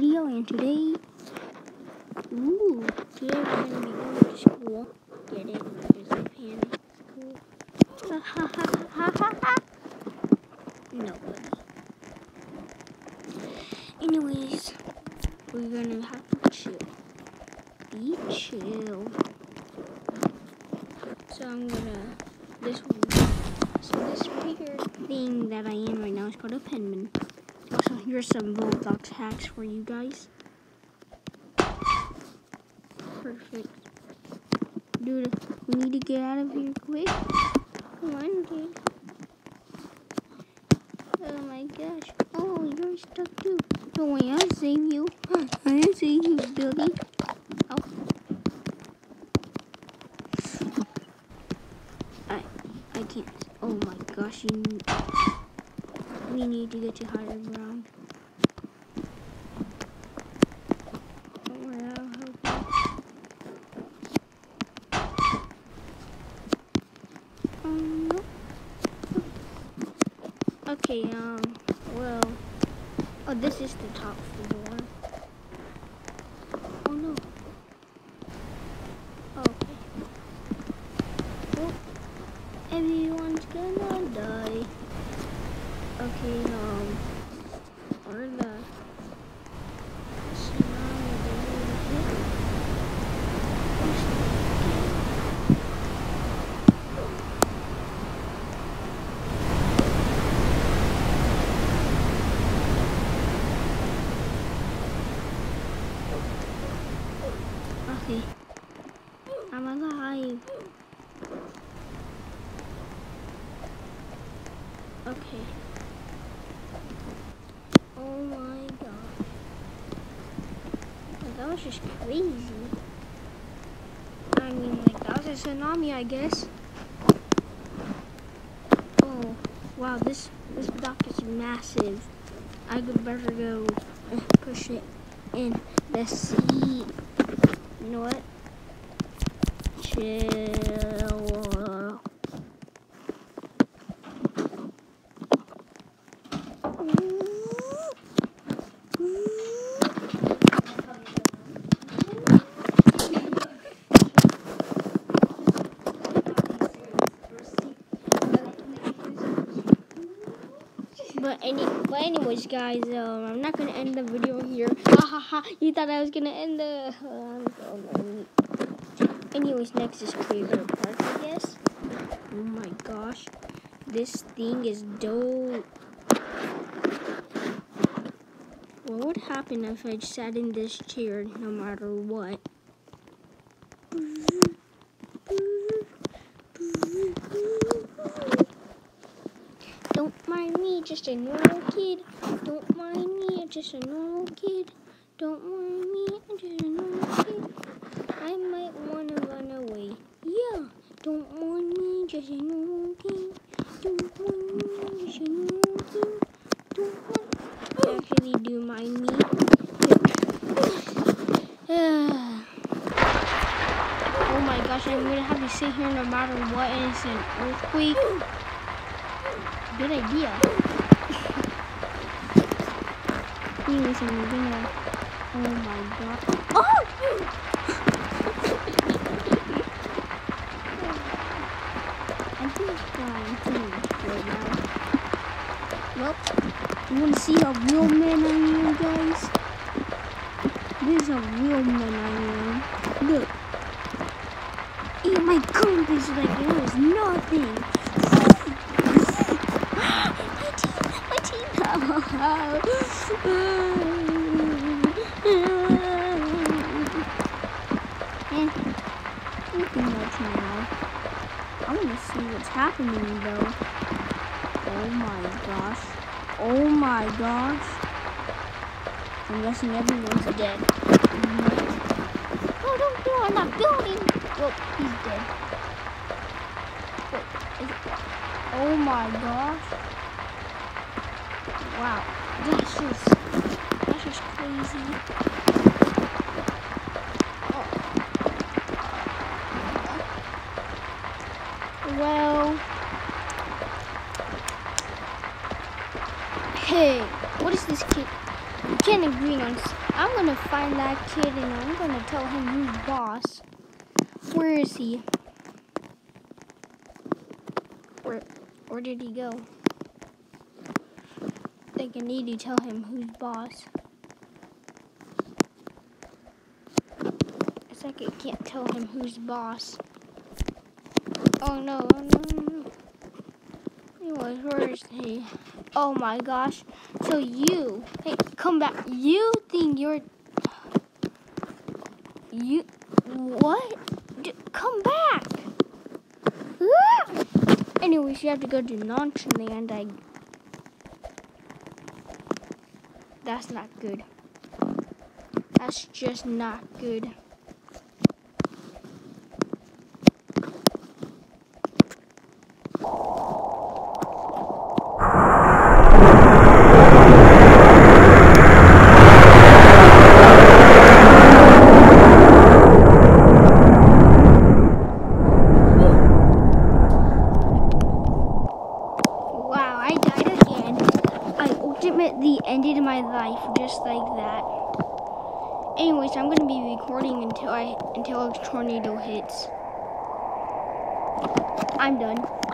video, and today we're gonna be going to school. Get it? There's a panic school. Ha ha ha ha ha ha. Nobody. Anyways, we're gonna have to chill. Be chill. So I'm gonna this weird thing that I am right now is called a penman. Also, here's some Roblox hacks for you guys. Perfect. Dude, we need to get out of here quick. Come on, dude. Oh my gosh. Oh, you're stuck too. Don't worry, I'll save you. I'll save you, Billy. Oh. I can't. Oh my gosh, we need to get to higher ground. Don't worry, I'll help you. No. Okay, well, oh, this is the top floor. Oh no. Okay. Oh, everyone's gonna die. Okay, or the okay, I'm alive. Okay. Oh my god. That was just crazy. I mean, like, that was a tsunami, I guess. Oh, wow, this dock is massive. I could better go push it in the sea. You know what? Chill. But anyways, guys, I'm not gonna end the video here. Ha ha ha! You thought I was gonna end the. Anyways, next is Creeper Park, I guess. Oh my gosh, this thing is dope. What would happen if I sat in this chair no matter what? Don't mind me, just a normal kid. Don't mind me, just a normal kid. Don't mind me, I'm just a normal kid. I might want to run away. Yeah, don't mind me, just a normal kid. Don't mind me, just a normal kid. Don't mind. Actually, do mind me. Oh my gosh, I'm gonna have to sit here no matter what, and it's an earthquake. Good idea. Anyways, I'm gonna. Oh my god. Oh! I think I'm finished right now. Well, you wanna see how real man I am, guys? This is how real man I am. Look. Yeah, my compass like it was nothing. My teeth. Nothing much now. I want to see what's happening though. Oh my gosh. Oh my gosh. I'm guessing everyone's dead. Oh, don't go on that building. Well, he's dead. Wait, oh my gosh. Wow. That's just crazy. Oh. Well. Hey, what is this kid? You can't and agreeing on. I'm gonna find that kid and I'm gonna tell him who's boss. Where is he? Where did he go? I think I need to tell him who's boss. It's like I can't tell him who's boss. Oh no, oh no. Anyways, where is he? Oh my gosh. So you, hey, come back. You think you're, what? Come back. Ah! Anyways, you have to go to Nonchalant. That's not good. That's just not good. Wow, I died again. I ultimately ended my life just like that. Anyways, I'm gonna be recording until a tornado hits. I'm done.